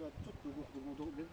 ちょっと動くと戻れ